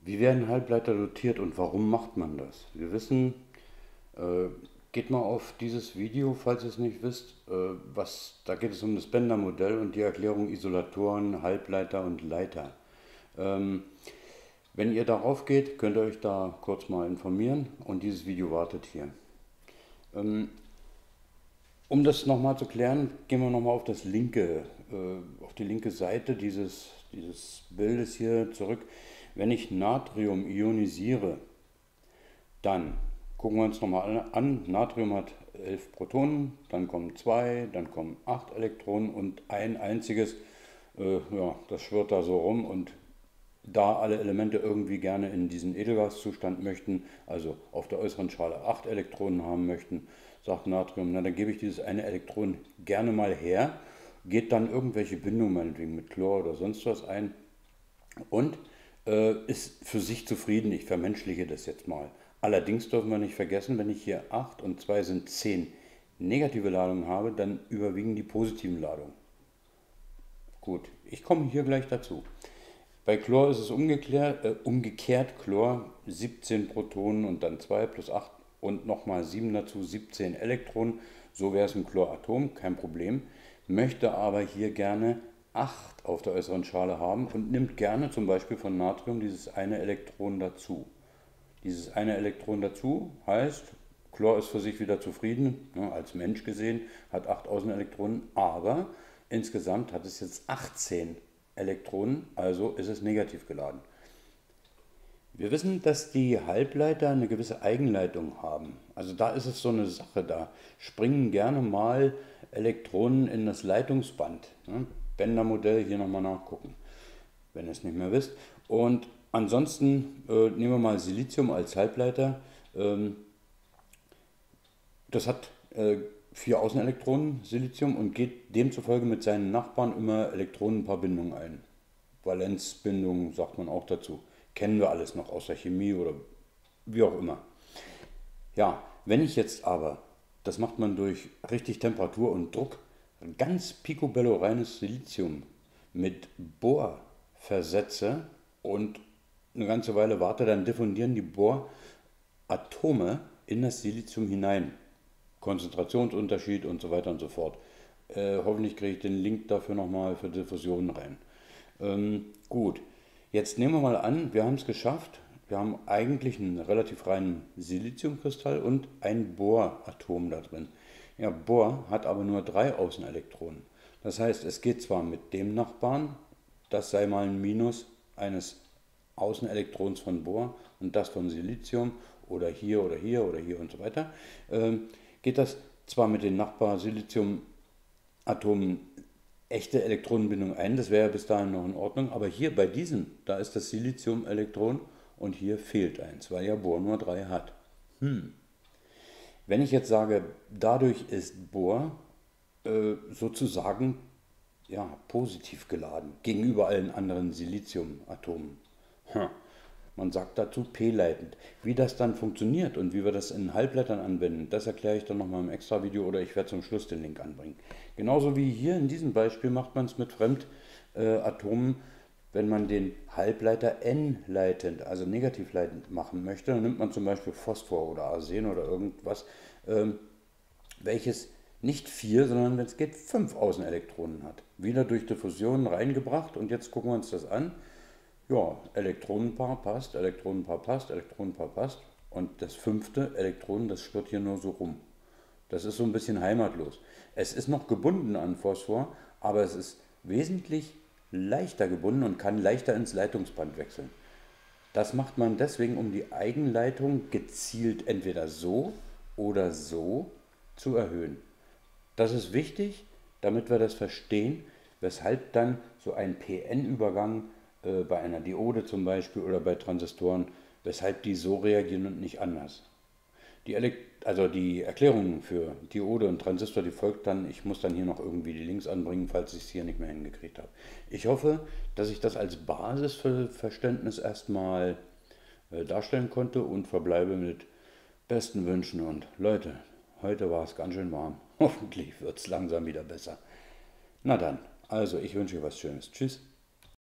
Wie werden Halbleiter dotiert und warum macht man das? Wir wissen, äh, geht mal auf dieses Video, falls ihr es nicht wisst, da geht es um das Bender-Modell und die Erklärung Isolatoren, Halbleiter und Leiter. Ähm, Wenn ihr darauf geht, könnt ihr euch da kurz mal informieren und dieses Video wartet hier. Ähm, Um das nochmal zu klären, gehen wir nochmal auf die linke Seite dieses Bildes hier zurück. Wenn ich Natrium ionisiere, dann gucken wir uns nochmal an. Natrium hat 11 Protonen, dann kommen 2, dann kommen 8 Elektronen und ein einziges, ja, das schwirrt da so rum. Und da alle Elemente irgendwie gerne in diesen Edelgaszustand möchten, also auf der äußeren Schale 8 Elektronen haben möchten, sagt Natrium, na dann gebe ich dieses eine Elektron gerne mal her, geht dann irgendwelche Bindungen, meinetwegen mit Chlor oder sonst was ein und ist für sich zufrieden. Ich vermenschliche das jetzt mal. Allerdings dürfen wir nicht vergessen, wenn ich hier 8 und 2 sind 10 negative Ladungen habe, dann überwiegen die positiven Ladungen. Gut, ich komme hier gleich dazu. Bei Chlor ist es umgekehrt. Chlor 17 Protonen und dann 2 plus 8 und nochmal 7 dazu, 17 Elektronen. So wäre es im Chloratom, kein Problem. Möchte aber hier gerne 8 auf der äußeren Schale haben und nimmt gerne zum Beispiel von Natrium dieses eine Elektron dazu. Dieses eine Elektron dazu heißt, Chlor ist für sich wieder zufrieden, ne, als Mensch gesehen, hat 8 Außenelektronen, aber insgesamt hat es jetzt 18 Elektronen, also ist es negativ geladen. Wir wissen, dass die Halbleiter eine gewisse Eigenleitung haben. Also da ist es so eine Sache, da springen gerne mal Elektronen in das Leitungsband. Ne? Bender-Modell hier nochmal nachgucken, wenn ihr es nicht mehr wisst. Und ansonsten nehmen wir mal Silizium als Halbleiter. Ähm, Das hat 4 Außenelektronen, Silizium, und geht demzufolge mit seinen Nachbarn immer Elektronenpaarbindungen ein. Valenzbindung sagt man auch dazu. Kennen wir alles noch aus der Chemie oder wie auch immer. Ja, wenn ich jetzt aber, das macht man durch richtig Temperatur und Druck, ganz picobello reines Silizium mit Bohr versetze und eine ganze Weile warte, dann diffundieren die Bohratome in das Silizium hinein. Konzentrationsunterschied und so weiter und so fort. Hoffentlich kriege ich den Link dafür nochmal für Diffusion rein. Gut, jetzt nehmen wir mal an, wir haben es geschafft. Wir haben eigentlich einen relativ reinen Siliziumkristall und ein Bohratom da drin. Ja, Bohr hat aber nur 3 Außenelektronen. Das heißt, es geht zwar mit dem Nachbarn, das sei mal ein Minus eines Außenelektrons von Bohr und das von Silizium oder hier oder hier oder hier und so weiter, geht das zwar mit den Nachbar-Silizium-Atomen echte Elektronenbindung ein, das wäre ja bis dahin noch in Ordnung, aber hier bei diesem, da ist das Silizium-Elektron und hier fehlt eins, weil ja Bohr nur 3 hat. Wenn ich jetzt sage, dadurch ist Bohr sozusagen ja, positiv geladen gegenüber allen anderen Siliziumatomen. Man sagt dazu p-leitend. Wie das dann funktioniert und wie wir das in Halbleitern anwenden, das erkläre ich dann nochmal im Extra-Video oder ich werde zum Schluss den Link anbringen. Genauso wie hier in diesem Beispiel macht man es mit Fremdatomen, wenn man den Halbleiter n-leitend, also negativleitend machen möchte. Dann nimmt man zum Beispiel Phosphor oder Arsen oder irgendwas, welches nicht 4, sondern wenn es geht 5 Außenelektronen hat. Wieder durch Diffusion reingebracht und jetzt gucken wir uns das an. Ja, Elektronenpaar passt, Elektronenpaar passt, Elektronenpaar passt. Und das 5. Elektron, das schwirrt hier nur so rum. Das ist so ein bisschen heimatlos. Es ist noch gebunden an Phosphor, aber es ist wesentlich leichter gebunden und kann leichter ins Leitungsband wechseln. Das macht man deswegen, um die Eigenleitung gezielt entweder so oder so zu erhöhen. Das ist wichtig, damit wir das verstehen, weshalb dann so ein PN-Übergang bei einer Diode zum Beispiel oder bei Transistoren, weshalb die so reagieren und nicht anders. Die Erklärung für Diode und Transistor, die folgt dann. Ich muss dann hier noch irgendwie die Links anbringen, falls ich es hier nicht mehr hingekriegt habe. Ich hoffe, dass ich das als Basis für Verständnis erstmal darstellen konnte und verbleibe mit besten Wünschen. Und Leute, heute war es ganz schön warm. Hoffentlich wird es langsam wieder besser. Na dann, also ich wünsche euch was Schönes. Tschüss.